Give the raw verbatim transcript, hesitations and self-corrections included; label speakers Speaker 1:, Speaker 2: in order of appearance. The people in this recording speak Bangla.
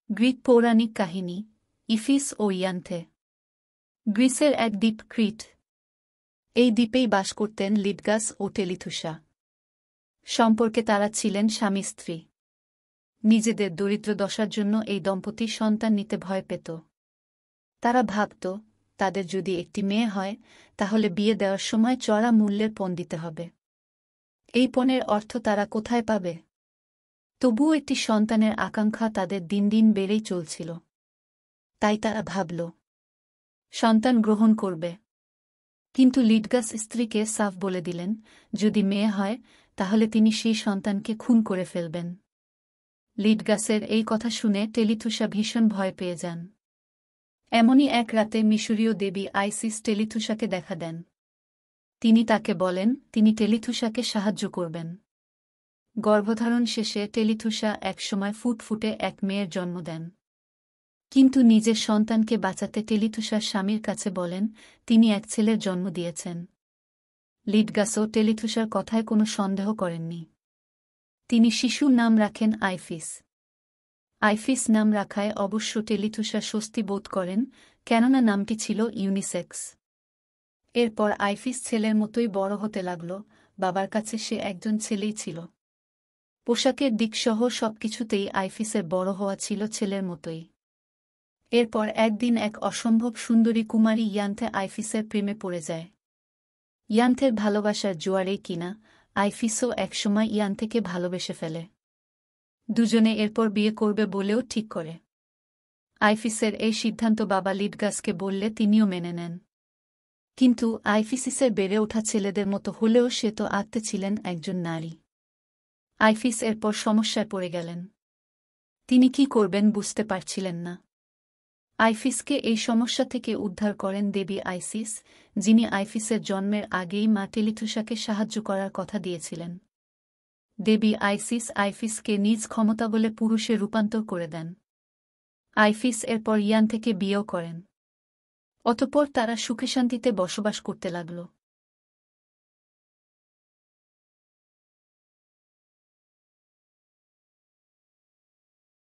Speaker 1: গ্রিক পৌরাণিক কাহিনী, ইফিস ও ইয়ান্থে। গ্রিসের এক দ্বীপ ক্রিট। এই দ্বীপেই বাস করতেন লিডগাস ও টেলিথুসা। সম্পর্কে তারা ছিলেন স্বামী স্ত্রী। নিজেদের দরিদ্র দশার জন্য এই দম্পতি সন্তান নিতে ভয় পেত। তারা ভাবত, তাদের যদি একটি মেয়ে হয় তাহলে বিয়ে দেওয়ার সময় চড়া মূল্যের পণ দিতে হবে। এই পণের অর্থ তারা কোথায় পাবে? তবুও একটি সন্তানের আকাঙ্ক্ষা তাদের দিন দিন বেড়েই চলছিল। তাই তারা ভাবল, সন্তান গ্রহণ করবে। কিন্তু লিডগাস স্ত্রীকে সাফ বলে দিলেন, যদি মেয়ে হয় তাহলে তিনি সেই সন্তানকে খুন করে ফেলবেন। লিডগাসের এই কথা শুনে টেলিথুসা ভীষণ ভয় পেয়ে যান। এমনই এক রাতে মিশরীয় দেবী আইসিস টেলিথুসাকে দেখা দেন। তিনি তাকে বলেন তিনি টেলিথুসাকে সাহায্য করবেন। গর্ভধারণ শেষে টেলিথুসা একসময় ফুটফুটে এক মেয়ের জন্ম দেন। কিন্তু নিজের সন্তানকে বাঁচাতে টেলিথুসার স্বামীর কাছে বলেন তিনি এক ছেলের জন্ম দিয়েছেন। লিডগাসও টেলিথুসার কথায় কোনো সন্দেহ করেননি। তিনি শিশুর নাম রাখেন আইফিস। আইফিস নাম রাখায় অবশ্য টেলিথুসা স্বস্তি বোধ করেন, কেননা নামটি ছিল ইউনিসেক্স। এরপর আইফিস ছেলের মতোই বড় হতে লাগল। বাবার কাছে সে একজন ছেলেই ছিল। পোশাকের দিকসহ সবকিছুতেই আইফিসের বড় হওয়া ছিল ছেলের মতোই। এরপর একদিন এক অসম্ভব সুন্দরী কুমারী ইয়ান্থে আইফিসের প্রেমে পড়ে যায়। ইয়ান্থের ভালোবাসার জোয়ারেই কিনা আইফিসও একসময় ইয়ান্থেকে ভালোবেসে ফেলে। দুজনে এরপর বিয়ে করবে বলেও ঠিক করে। আইফিসের এই সিদ্ধান্ত বাবা লিডগাসকে বললে তিনিও মেনে নেন। কিন্তু আইফিসিসের বেড়ে ওঠা ছেলেদের মতো হলেও সে তো আত্মে ছিলেন একজন নারী। আইফিস এরপর সমস্যায় পড়ে গেলেন। তিনি কি করবেন বুঝতে পারছিলেন না। আইফিসকে এই সমস্যা থেকে উদ্ধার করেন দেবী আইসিস, যিনি আইফিসের জন্মের আগেই মা টেলিথুসাকে সাহায্য করার কথা দিয়েছিলেন। দেবী আইসিস আইফিসকে নিজ ক্ষমতা বলে পুরুষে রূপান্তর করে দেন। আইফিস এরপর ইয়ান থেকে বিয়েও করেন। অতঃপর তারা সুখে শান্তিতে বসবাস করতে লাগল।